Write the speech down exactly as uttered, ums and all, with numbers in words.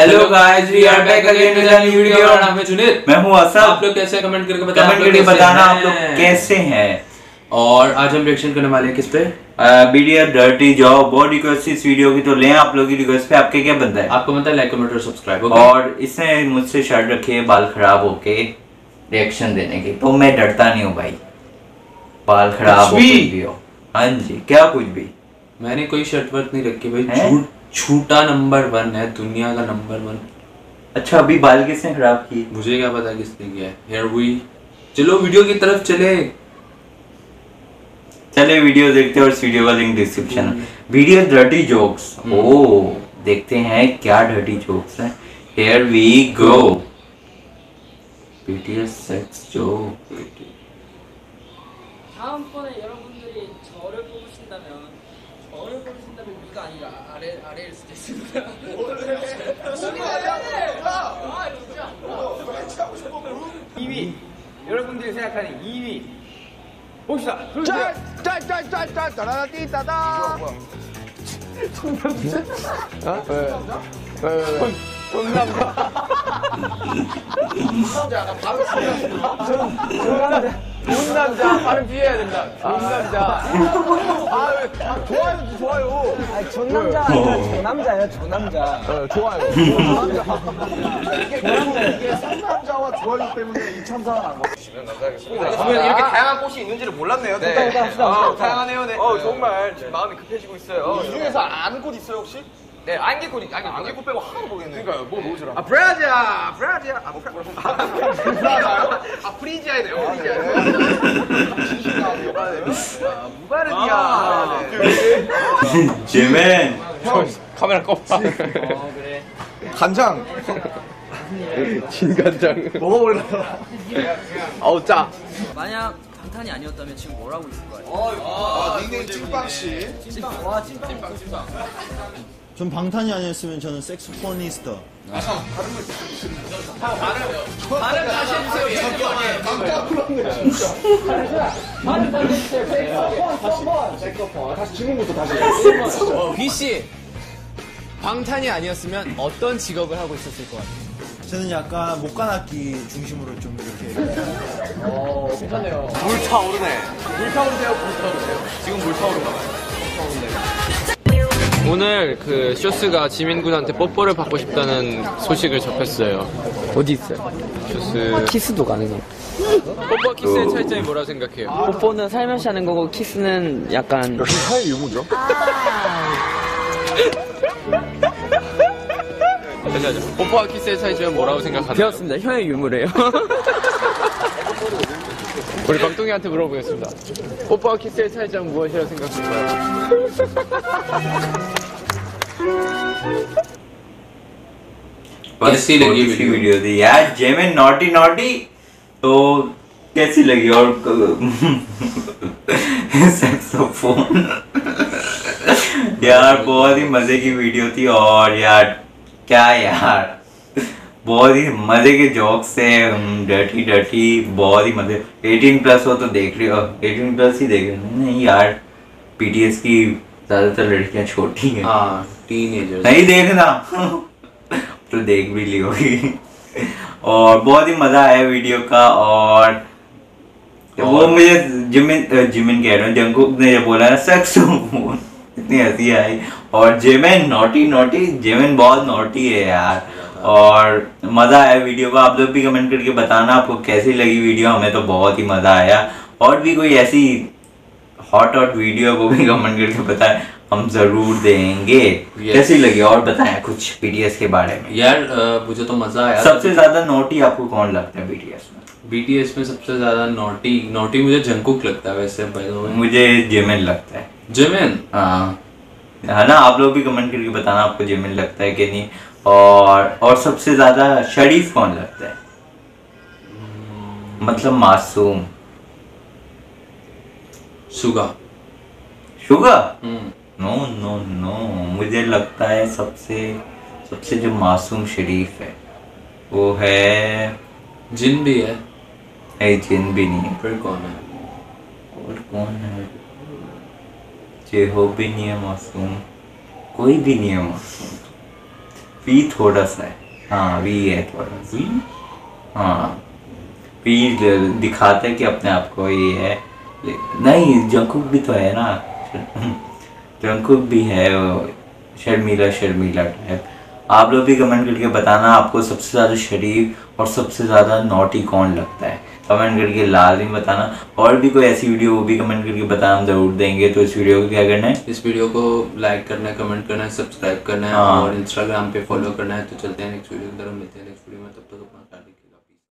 Hello guys, we are back again with a new video. और नाम है जुनेद, मैं हूं असद। आप लोग कैसे, कमेंट करके बताना, कमेंट करके बताना आप लोग कैसे हैं। और आज हम रिएक्शन करने वाले हैं किस पे? Video dirty job. बहुत रिक्वेस्ट इस वीडियो की, तो लें आप लोग की रिक्वेस्ट पे। आपके क्या बनता है? आपको बनता है लाइक कमेंट और सब्सक्राइब। और इसने मुझसे शर्ट रखी है बाल खराब होके रिएक्शन देने की, तो मैं डरता नहीं हूँ भाई, बाल खराब हो कुछ भी हो। हाँ जी, क्या कुछ भी। मैंने कोई शर्ट वर्ट नहीं रखी भाई, झूठ झूठा नंबर वन है, दुनिया का नंबर वन। अच्छा, अभी बाल किसने खराब की? मुझे क्या पता किसने किया है। Here we चलो वीडियो की तरफ चले चले वीडियो देखते हैं, और इस वीडियो का लिंक डिस्क्रिप्शन में। Video dirty jokes. ओ देखते हैं क्या डर्टी जोक्स हैं। Here we go। BTS sex joke. 다음번에 여러분들이 저를 뽑으신다면 저를 뽑으신다면 위가 아니라 아래 아래일 수도 있습니다. 이 위 여러분들이 생각하는 이 위 봅시다. 짤짤짤짤 따라디따다. 정남자? 어? 왜? 왜? 왜? 정남자. 정남자 바로 정남자. 좋은 남자 발음 피해야 된다. 좋은 남자. 아, 왜? 아, 좋아요, 좋아요. 아니, 좋은 남자가 아니라 조남자예요, 조남자. 어, 좋아요. 이게, 이게 상남자와 좋아요 때문에 이 참사가 난 거죠. 지면 감사하겠습니다. 보면 이렇게 다양한 꽃이 있는지를 몰랐네요. 네. 네. 합시다, 어, 합시다. 다양하네요. 네. 어, 정말 지금 마음이 급해지고 있어요. 이 중에서 아는 꽃 있어요, 혹시? 네, 안개꽃이, 안개, 안개꽃 빼고 하나도 모르겠네요. 그러니까요, 뭐 뭐지라. 아, 브라지아, 브라지아. 아, 뭐, 브라지아요? 아, 프리지아이네요, 프리지아. 진심이야, 아, 무바르디아. 제맨. 형, 카메라 꺼봐. 간장. 진간장. 먹어보려고. 아우, 짜. 만약 방탄이 아니었다면 지금 뭘 하고 있을 거예요? 아, 닉네임 찐빵씨. 찐빵, 와, 찐빵. 찐빵, 찐빵. 전 방탄이 아니었으면 저는 색소포니스트. 발음 다시 해주세요. 깜짝 놀랐네, 진짜. 다른 다른 색소폰, 색소폰. 다시 질문부터 다시 해. 귀씨, 방탄이 아니었으면 어떤 직업을 하고 있었을 것 같아요? 저는 약간 목관악기 중심으로 좀 이렇게. 어, 괜찮네요. 불타오르네. 불타오르세요, 불타오르세요. 지금 불타오르나 봐요. 오늘 그 쇼스가 지민 군한테 뽀뽀를 받고 싶다는 소식을 접했어요. 어디 있어요? 쇼스. 키스도 가능해요. 뽀뽀와 키스의 차이점이 뭐라고 생각해요? 뽀뽀는 살며시 하는 거고, 키스는 약간. 역시 사회 유무죠. 다시 하죠. 뽀뽀와 키스의 차이점은 뭐라고 생각하나요? 배웠습니다. 혀의 유무래요. 우리 방통이한테 물어보겠습니다. 뽀뽀와 키스의 차이점은 무엇이라고 생각할까요? कैसी लगी वीडियो थी यार? जेमिन नॉटी नॉटी तो कैसी लगी? और सैक्सोफोन यार बहुत ही मजे की वीडियो थी। और यार क्या यार, बहुत ही मजे के जोक्स थे, डर्टी डर्टी, बहुत ही मजे। अठारह प्लस हो तो देख रहे हो, अठारह प्लस ही देख रहे हो। नहीं यार, पीटीएस की ज्यादातर लड़कियां छोटी हैं। हाँ, टीनेजर्स। नहीं देखना तो देख भी ली होगी। और बहुत ही मजा आया वीडियो का। और, और वो मुझे जिमिन जिमिन कह रहा हूँ, जंकुक ने जब बोला ना सैक्सोफोन, इतनी हंसी आई। और जेमिन नॉटी नॉटी, जेमिन बहुत नॉटी है यार। और मजा आया वीडियो का। आप लोग भी कमेंट करके बताना आपको कैसी लगी वीडियो। हमें तो बहुत ही मजा आया। और भी कोई ऐसी हॉट हॉट वीडियो को भी कमेंट करके बताएं, हम जरूर देंगे। yes. कैसी लगी और बताएं कुछ बीटीएस के बारे में। यार मुझे तो मजा आया। सबसे ज्यादा नोटी आपको कौन लगता है बीटीएस में? बीटीएस में सबसे ज्यादा नॉटी नॉटी मुझे जंकुक लगता है वैसे। मुझे जेमिन लगता है। जेमिन? हाँ, है ना? आप लोग भी कमेंट करके बताना आपको जेमिन लगता है कि नहीं। और और सबसे ज्यादा शरीफ कौन लगता है? मतलब मासूम। Suga. Suga? No no no, मुझे लगता है सबसे सबसे जो मासूम शरीफ है वो है जिन भी है। नहीं, जिन भी नहीं है। फिर कौन है? और कौन है? जेहो भी नहीं है मासूम, कोई भी नहीं है मासूम। वी थोड़ा सा है, हाँ वी है थोड़ा सा, हाँ वी दिखाते हैं कि अपने आप को ये है। नहीं जंगकुक भी तो है ना, जंगकुक भी है शर्मीला शर्मीला टाइप। आप लोग भी कमेंट करके बताना आपको सबसे ज़्यादा शरीफ और सबसे ज़्यादा नॉटी कौन लगता है, कमेंट करके लाजमी बताना। और भी कोई ऐसी वीडियो वो भी कमेंट करके बताना, हम ज़रूर देंगे। तो इस वीडियो को क्या करना है, इस वीडियो को लाइक करना है, कमेंट करना है, सब्सक्राइब करना है हाँ। और इंस्टाग्राम पे फॉलो करना है। तो चलते हैं नेक्स्ट वीडियो की तरफ, मिलते हैं नेक्स्ट वीडियो में, तब तक